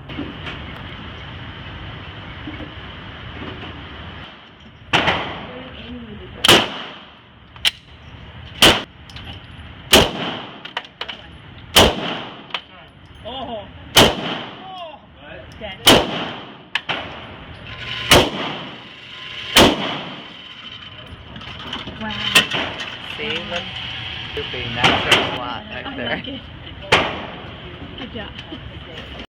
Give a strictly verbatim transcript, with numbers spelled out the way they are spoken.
Oh. Oh. Dead. Wow. See, look. That's a lot right I there. like it. Good job.